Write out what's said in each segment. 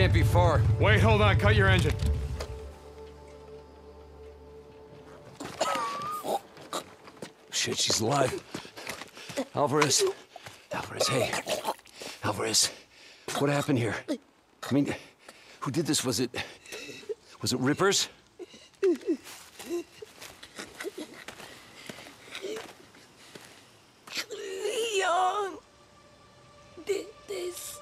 Can't be far. Wait, hold on. Cut your engine. Shit, she's alive. Alvarez. Alvarez, hey. Alvarez, what happened here? I mean, who did this? Was it Rippers? Leon did this.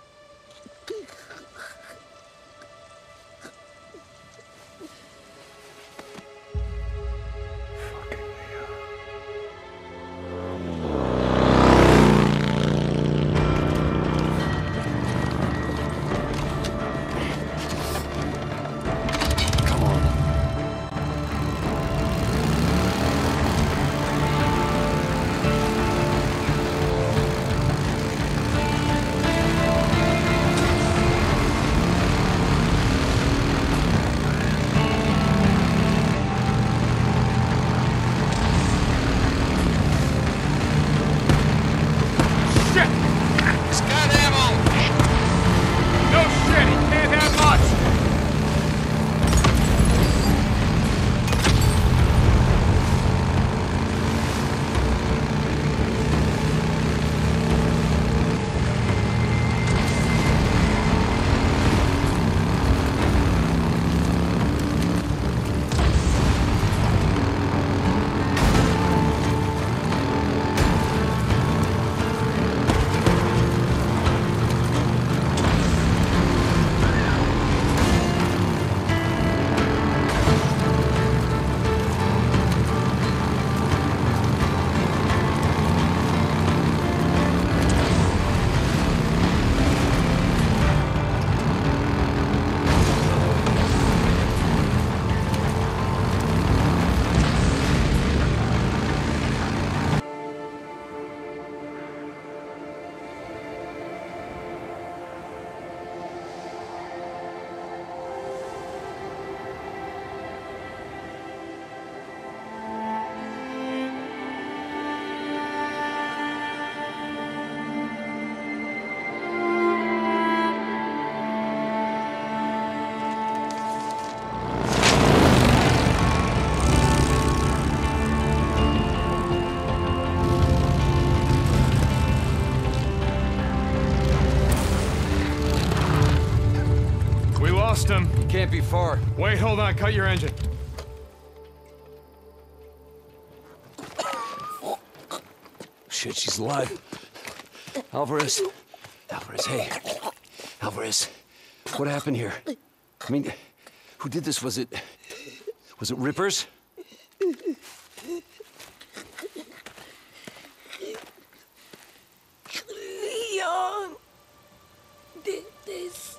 Him. Can't be far. Wait, hold on. Cut your engine. Shit, she's alive. Alvarez. Alvarez, hey. Alvarez, what happened here? I mean, who did this? Was it Rippers? Leon did this.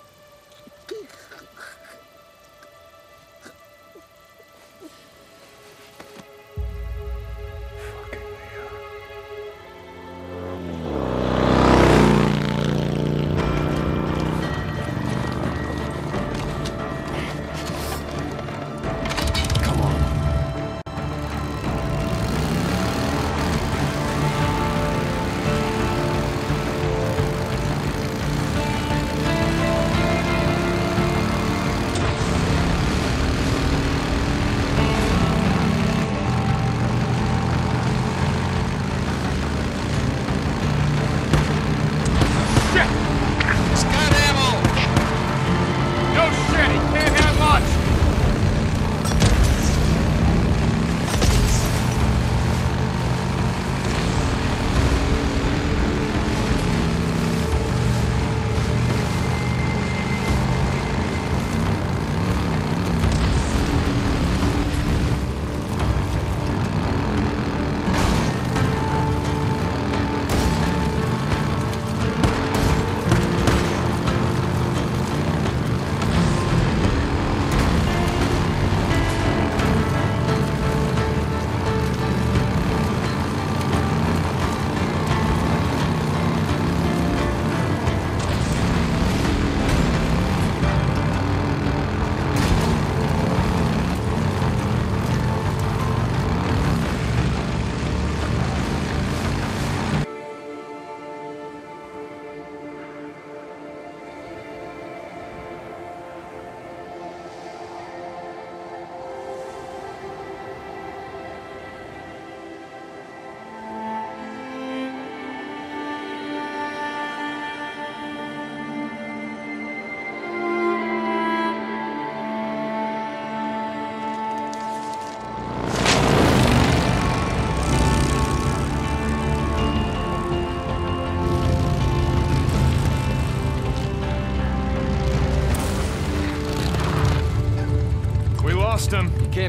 Come on.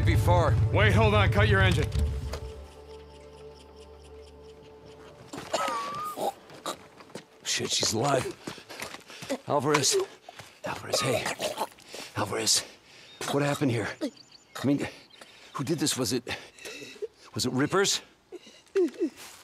be far. Wait, hold on, cut your engine. Shit, she's alive. Alvarez. Alvarez, hey. Alvarez, what happened here? I mean, who did this? Was it Rippers?